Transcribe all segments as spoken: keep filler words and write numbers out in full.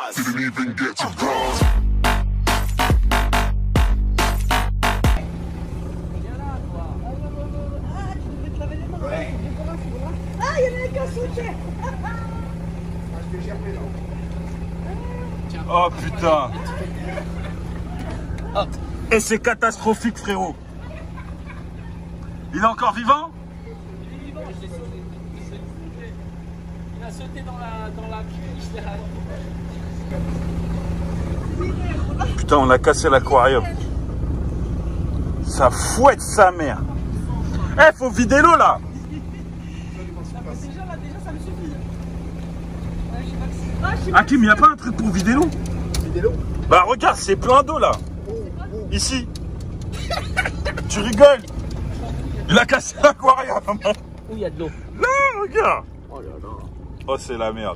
Didn't even get to cross. Ah, il y en a un qui a sauté. Oh putain. Et c'est catastrophique, frérot. Il est encore vivant? Il est vivant, je l'ai sauté. Il a sauté dans la, dans la cuve. Putain, on a cassé l'aquarium. Ça fouette sa mère. Eh, hey, faut vider l'eau là. Déjà, là, déjà, ça me suffit. Ouais, je sais pas que c'est- Ah, je sais pas Hakim, que y a pas un truc pour vider l'eau? Vider l'eau? Bah regarde, c'est plein d'eau là. Ici. Tu rigoles? Il a cassé l'aquarium. Où il y a de l'eau? Là, regarde. Oh là là. Oh, c'est la merde.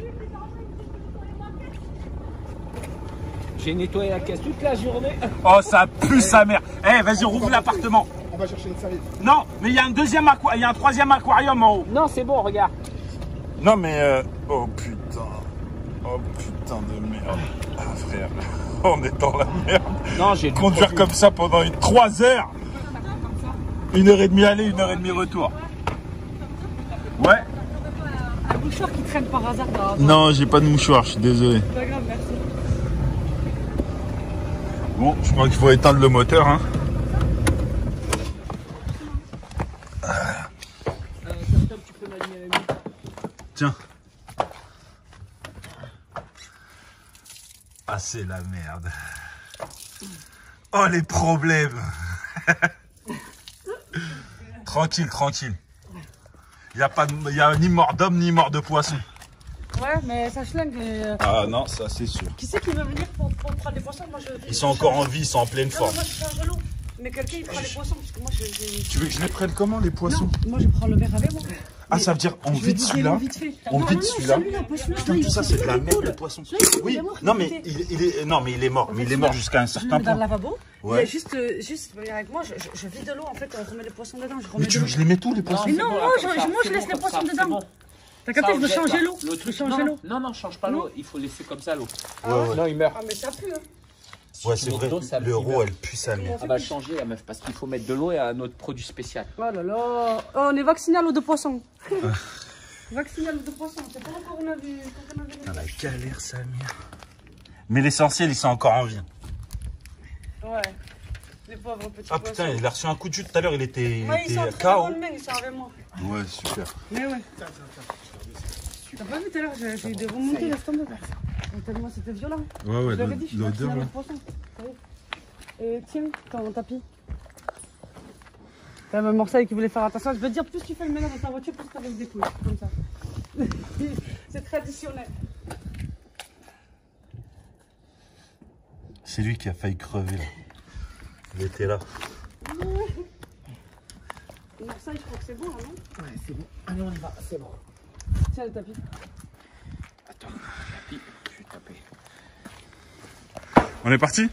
J'ai nettoyé la caisse toute la journée. Oh, ça pue sa mère. Eh, hey, vas-y, rouvre l'appartement. On va chercher une serviette. Non, mais il y a un deuxième aqua... il y a un troisième aquarium en haut. Non, c'est bon, regarde. Non, mais euh... oh putain. Oh putain de merde. Ah frère, on est dans la merde. Non, j'ai Conduire comme ça pendant une... trois heures. Une heure et demie aller, une heure et demie retour. Ouais. un bouchard qui traîne par hasard dans... Non, j'ai pas de mouchoir, je suis désolé. C'est pas grave, merci. Bon, je crois qu'il faut éteindre le moteur, hein. Euh, Tom, tu peux m'allumer la nuit. Tiens. Ah, c'est la merde. Oh, les problèmes. Tranquille, tranquille. Il n'y a, pas de... y a ni mort d'homme, ni mort de poisson. Ouais, mais ça schlingue. Euh... Ah non, ça c'est sûr. Qui c'est qui veut venir pour, pour prendre des poissons? Moi, je... Ils sont encore en vie, ils sont en pleine Non, forme. moi, je change de l'eau. Mais quelqu'un, il prend les poissons, parce que moi, je... je- Tu veux que je les prenne comment, les poissons? Non, moi, je prends le verre avec moi. Ah, ça veut dire on Je vais vide goûter celui-là, l'eau vite fait. on Non, vide non, celui-là. celui-là, pas celui-là. Putain, tout ça c'est de la merde, les poissons. Oui, non mais il, il est, non mais il est mort, mais il est mort jusqu'à un Je le certain mets dans le point. lavabo. Ouais. Et juste, euh, juste, viens avec moi, je, je, je vide de l'eau, en fait, on remet les poissons dedans. Je remets Mais de tu l'eau. veux que je les mets tous les poissons? Mais non, bon, moi, là, je, comme ça, moi, je c'est laisse bon les comme poissons ça, c'est dedans. bon. T'as Ça, capté, je on veux jette changer pas. l'eau. Le Je veux truc- changer non, l'eau. non, non, change pas l'eau. Il faut laisser comme ça l'eau. Ouais, ouais. Sinon, il meurt. Ah, mais ça pue, hein. Ouais, c'est vrai, L'eau, ça me l'euro meurt. elle pue sa mère. On va changer la meuf parce qu'il faut mettre de l'eau et un autre produit spécial. Oh là là. Oh, on est vacciné à l'eau de poisson. Vacciné à l'eau de poisson. C'est pas encore on a vu. Quand on a vu Putain, la galère sa mère. Mais l'essentiel, ils sont encore en vie. Ouais. Les pauvres petits Ah poissons. putain, il a reçu un coup de jus tout à l'heure, il était, il Ouais, ils était sont K très O. bonnes mains, ils sont avec moi. Ouais, super. Mais ouais. T'as pas vu tout à l'heure, j'ai j'ai eu des remontées, laisse tomber. Tellement c'était violent. Ouais, ouais, Je l'avais dit, je suis vaccinée à l'eau de poisson. Ça y est. Et tiens, ton tapis. T'as même Marseille qui voulait faire attention. Je veux dire, plus tu fais le ménage dans ta voiture, plus tu avec des couilles. Comme ça. C'est traditionnel. C'est lui qui a failli crever là. Il était là. Marseille, je crois que c'est bon, là, non? Ouais, c'est bon. Allez, on y va, c'est bon. Tiens le tapis. Attends, tapis, je vais taper. On est parti?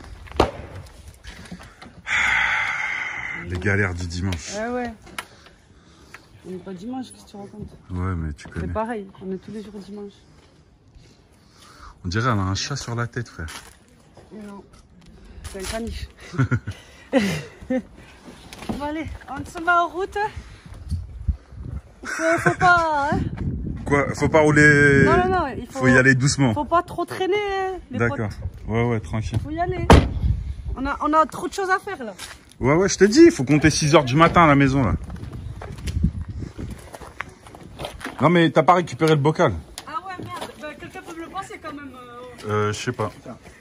Les galères du dimanche. Ouais, ouais. On n'est pas dimanche, qu'est-ce que tu racontes? Ouais, mais tu C'est connais. pareil, on est tous les jours dimanche. On dirait qu'elle a un chat sur la tête, frère. Non, c'est un caniche. Bon, allez, on se met en route. Faut, faut pas, hein. Quoi? Faut pas rouler. Non, non, non, il faut, Faut y aller doucement. faut pas trop traîner, hein, les potes. D'accord. Ouais, ouais, tranquille. Faut y aller. On a, on a trop de choses à faire, là. Ouais, ouais, je te dis, il faut compter six heures du matin à la maison, là. Non, mais t'as pas récupéré le bocal? Ah ouais, merde. Ben, quelqu'un peut me le passer, quand même. euh. Euh, je sais pas.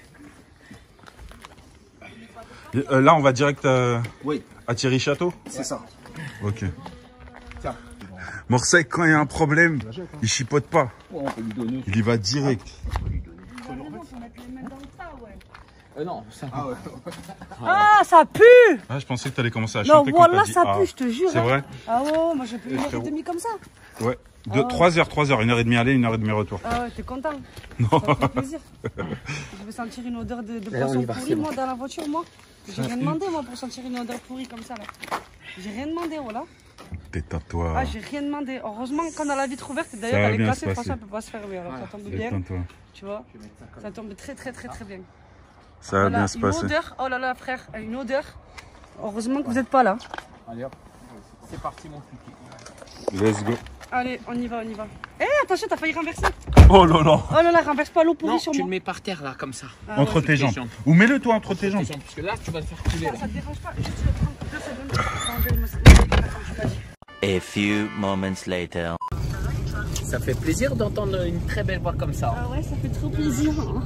Euh, là, on va direct à, Oui, à Thierry Château? c'est ça. Ok. Tiens. Morseille, quand il y a un problème, il chipote pas. Ouais, on peut lui donner. Il y va direct. Faut mettre les mains dans le tas, ouais. Euh, non, ça. Ah ouais. Ah, ça pue! Ah, je pensais que t'allais commencer à Non, chanter quand voilà, t'as dit ça ah. pue, je te jure. C'est hein. vrai? Ah ouais, moi j'ai pu une heure et frérot. demie comme ça. Ouais. De, trois heures, trois heures, une heure et demie aller, une heure et demie retour. Ah ouais, t'es content? Non. Ça fait plaisir. Je vais sentir une odeur de, de Allez, on y poisson va, pourri, c'est bon. moi, dans la voiture, moi. J'ai rien demandé, moi, pour sentir une odeur pourrie comme ça, là. J'ai rien demandé, voilà. détends-toi. Ah, j'ai rien demandé. Heureusement qu'on a la vitre ouverte. Ça D'ailleurs, va elle est bien cassée. se passer. Franchement, elle peut pas se fermer. Alors, ça tombe bien. Détends-toi. Tu vois, ça tombe très, très, très, très bien. Ça va Voilà, bien se une passer. odeur. Oh là là, frère, une odeur. Heureusement que vous n'êtes pas là. Allez hop, c'est parti mon kiki. Let's go. Allez, on y va, on y va. Eh, attention, t'as failli renverser. Oh là là. Oh là là, renverse pas l'eau pourrie Non, sur tu moi. le mets par terre là, comme ça. Ah, Entre ouais. tes tes jambes. jambes. Ou mets-le toi entre tes jambes. Parce que là, tu vas te faire couler. Ça, Là. ça te dérange pas? Juste le prendre deux secondes. Je vais enlever le masque. Attends, je l'ai dit. A few moments later. Ça fait plaisir d'entendre une très belle voix comme ça. Ah ouais, ça fait trop plaisir. Hein.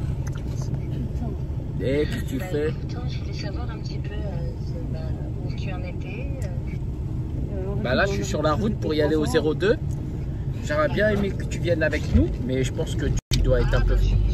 Et qu'est-ce que tu Bah, fais? écoute, je voulais savoir un petit peu euh, ce- bah, où tu en étais. euh. Bah là, je suis sur la route pour y aller au zéro deux. J'aurais bien aimé que tu viennes avec nous, mais je pense que tu dois être un peu